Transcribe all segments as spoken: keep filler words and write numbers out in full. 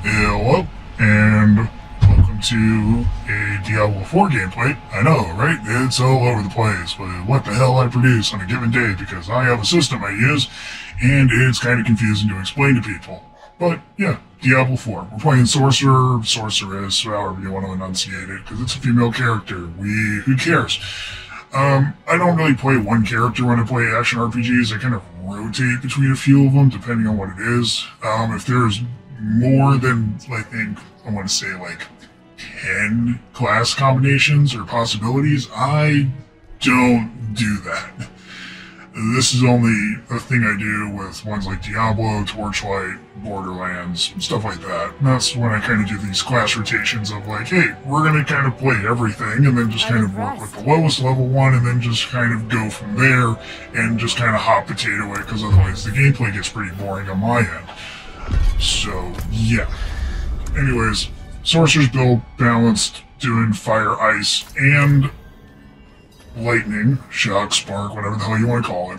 Hello, and welcome to a Diablo four gameplay. I know, right? It's all over the place, but what the hell I produce on a given day because I have a system I use, and it's kind of confusing to explain to people. But, yeah, Diablo four. We're playing Sorcerer, Sorceress, however you want to enunciate it, because it's a female character. We, who cares? Um, I don't really play one character when I play action R P Gs. I kind of rotate between a few of them, depending on what it is. Um, if there's more than, I think, I want to say like ten class combinations or possibilities, I don't do that. This is only a thing I do with ones like Diablo, Torchlight, Borderlands, stuff like that. And that's when I kind of do these class rotations of like, hey, we're going to kind of play everything and then just kind of work with the lowest level one and then just kind of go from there and just kind of hot potato it, because otherwise the gameplay gets pretty boring on my end. So, yeah. Anyways, Sorcerer's build, balanced, doing fire, ice, and lightning, shock, spark, whatever the hell you want to call it.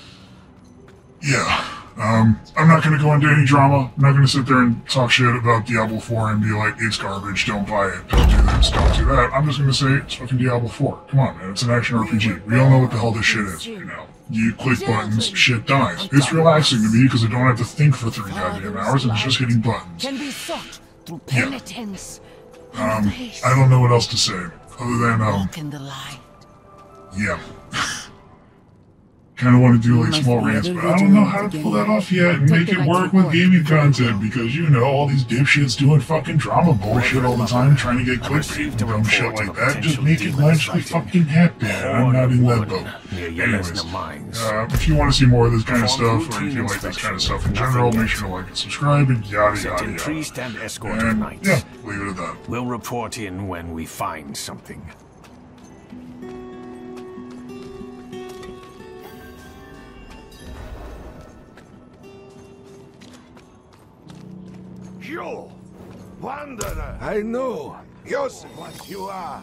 Yeah. Um, I'm not going to go into any drama. I'm not going to sit there and talk shit about Diablo four and be like, it's garbage, don't buy it, don't do this, don't do that. I'm just going to say, it's fucking Diablo four. Come on, man, it's an action R P G. We all know what the hell this shit is, you know. You click buttons, shit dies. It's relaxing to me because I don't have to think for three goddamn hours and it's just hitting buttons. Yeah. Um, I don't know what else to say, other than, um, yeah. Kind of want to do like small rants, but I don't know how to pull that off yet and make it work with gaming content because, you know, all these dipshits doing fucking drama bullshit all the time trying to get clickbait and dumb shit like that. Just make it magically fucking happen. I'm not in that boat. Anyways, uh, if you want to see more of this kind of stuff, or if you like this kind of stuff in general, make sure to like and subscribe and yada yada yada. And yeah, leave it at that. We'll report in when we find something. You, wanderer! I know just what you are.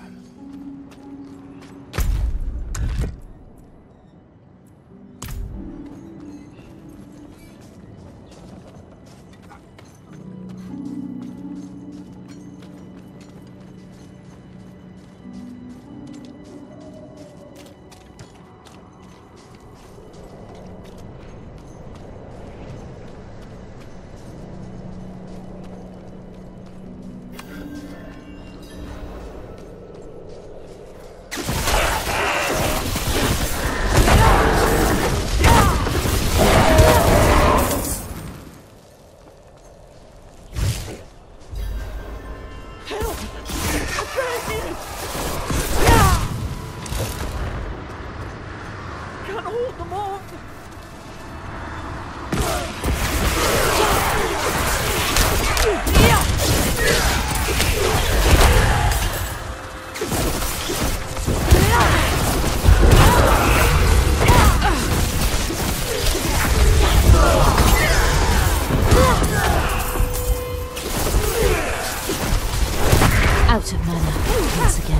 Out of mana once again.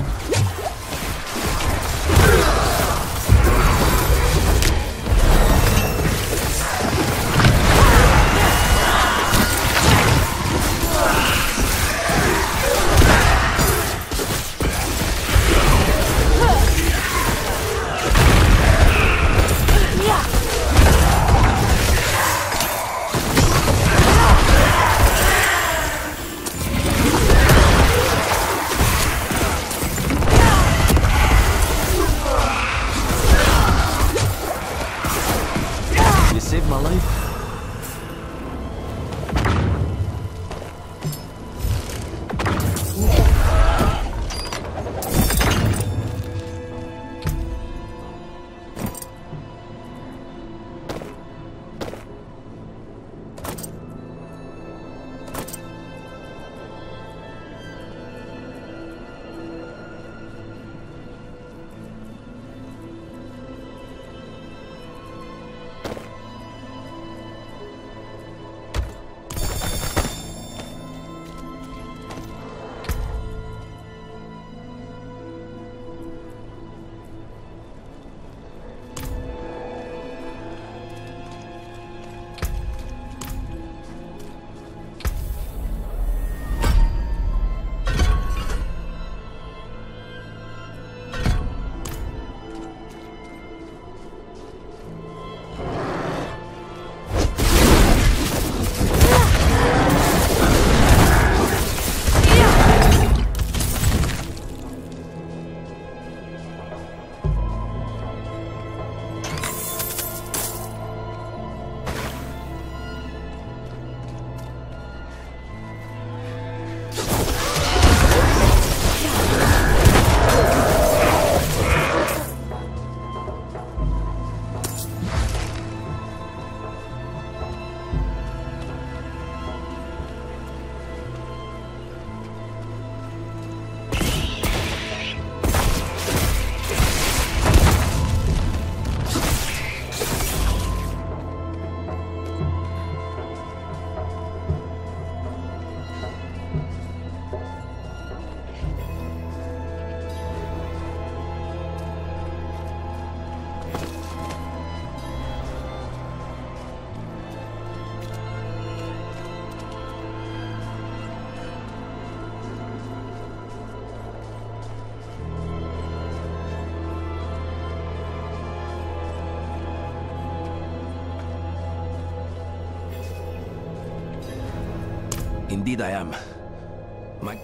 Indeed I am. My...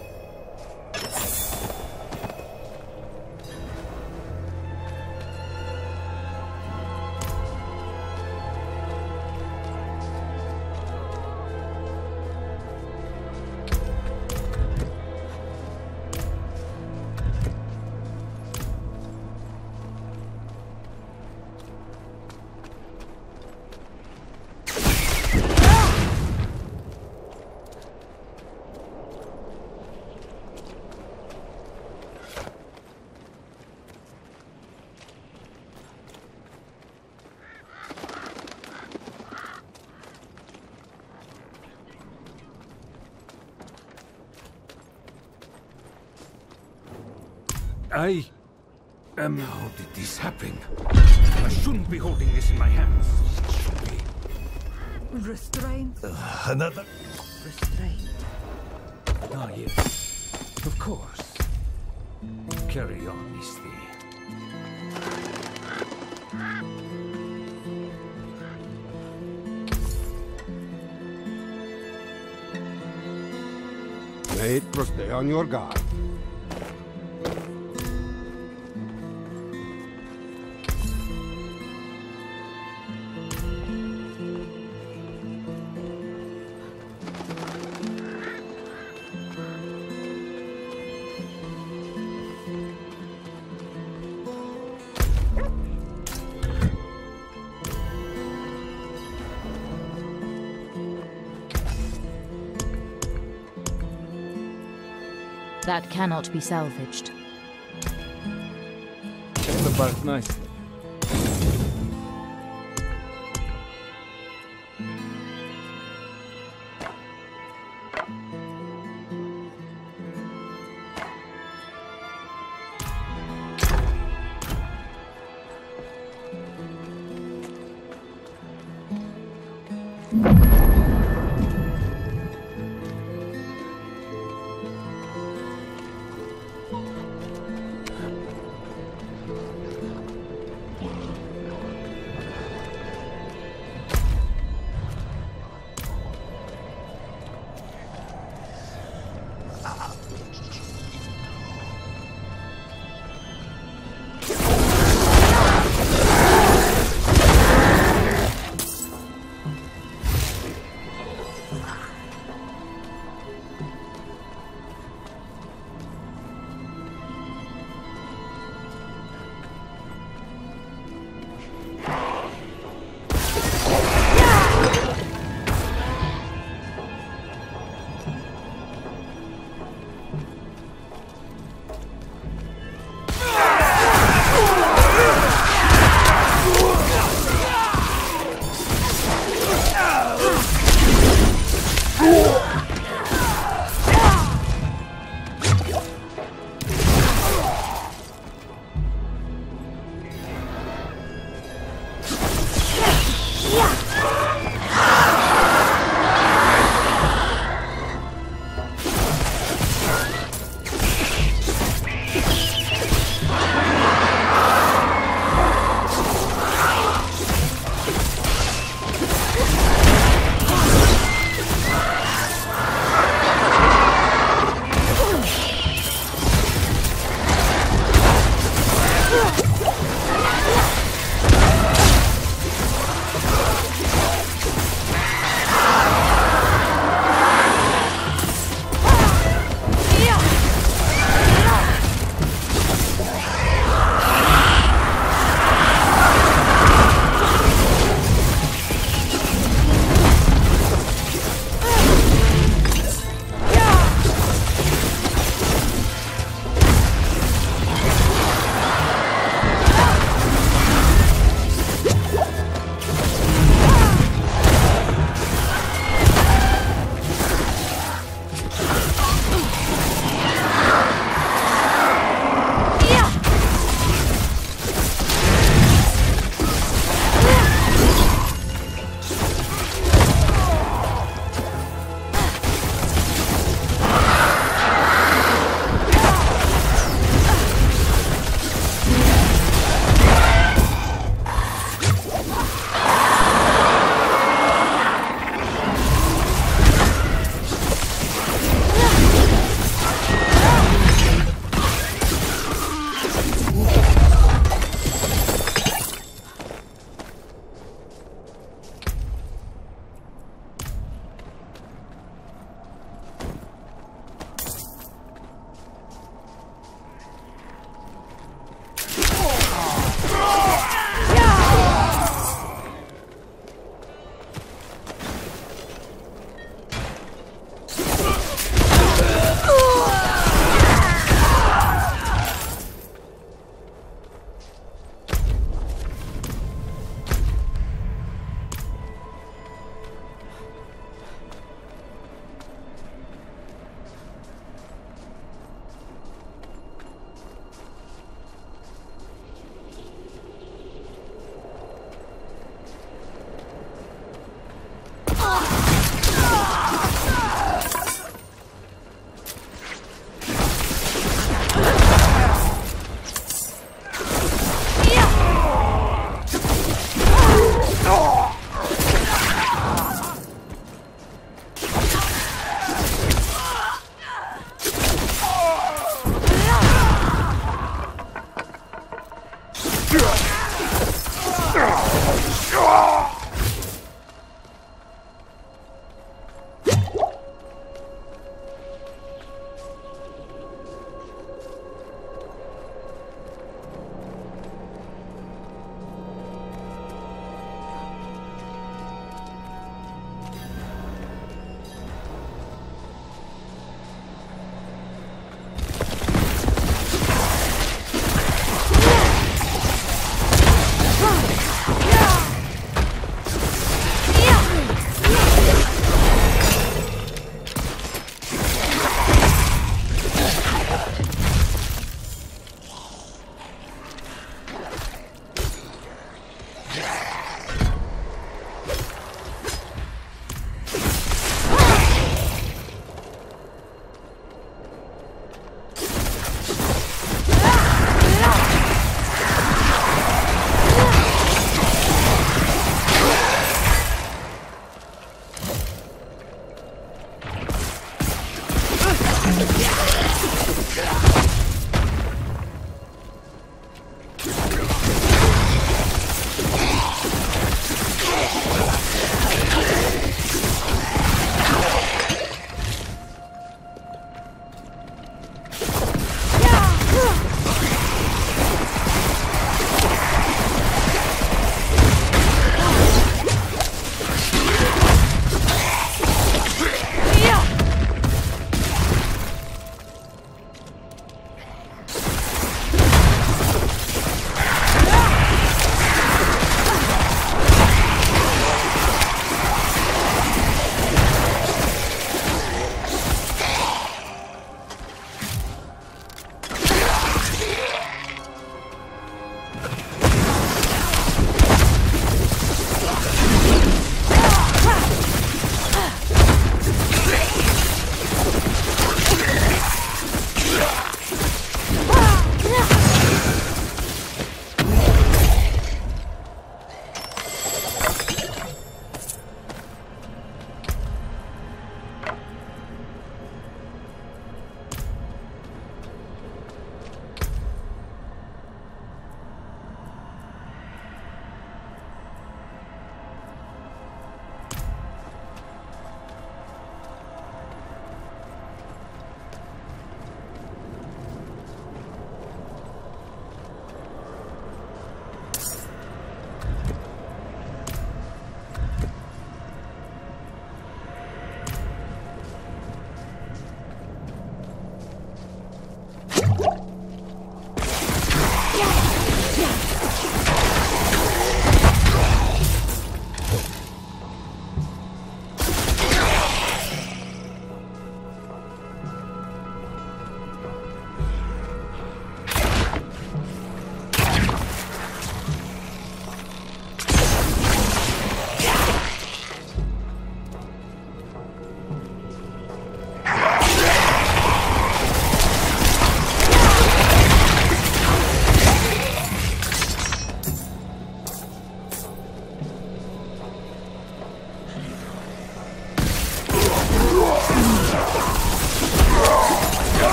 I... Um... How did this happen? I shouldn't be holding this in my hands. Should be. Restraint. Uh, another... Restraint. Ah, yes. Of course. Carry on, Miss Thee. Mate, stay on your guard. That cannot be salvaged. Check the bark nicely.